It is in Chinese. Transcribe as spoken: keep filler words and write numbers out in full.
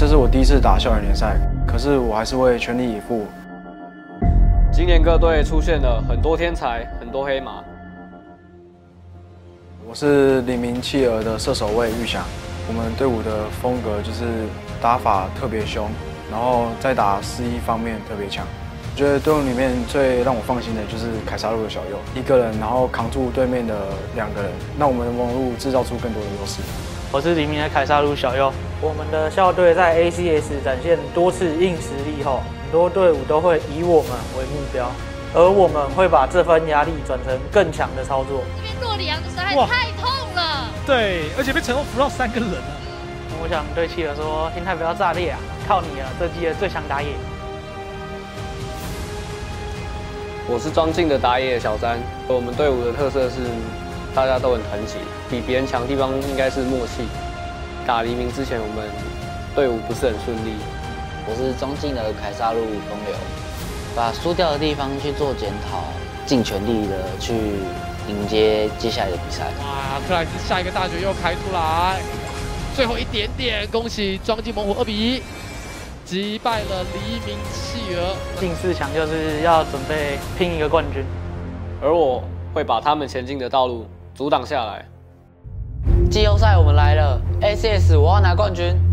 这是我第一次打校园联赛，可是我还是会全力以赴。 今年各队出现了很多天才，很多黑马。 我是黎明企鹅的射手卫玉祥，我们队伍的风格就是打法特别凶，然后在打四一方面特别强。我觉得队伍里面最让我放心的就是凯撒路的小右，一个人然后扛住对面的两个人，那我们网路制造出更多的优势。 我是黎明的凯撒路小右，我们的校队在 A C S 展现多次硬实力后，很多队伍都会以我们为目标，而我们会把这份压力转成更强的操作。 这边洛里昂的实在太痛了， 对，而且被陈欧扶到三个人了。 我想对企鹅说，心态不要炸裂啊，靠你了，这季的最强打野。 我是庄敬的打野小詹，我们队伍的特色是大家都很团结，比别人强的地方应该是默契。打黎明之前，我们队伍不是很顺利。 我是庄敬的凯撒路风流，把输掉的地方去做检讨，尽全力的去迎接接下来的比赛。 哇，克莱斯下一个大绝又开出来，最后一点点，恭喜庄敬猛虎二比一击败了黎明企鹅。 进四强就是要准备拼一个冠军， 而我会把他们前进的道路阻挡下来。 季后赛我们来了 ，A C S 我要拿冠军。